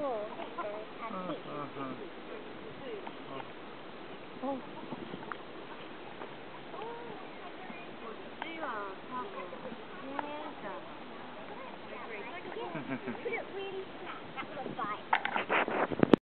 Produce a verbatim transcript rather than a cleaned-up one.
full at least. Uh-huh. Oh. Put it really flat. That's what I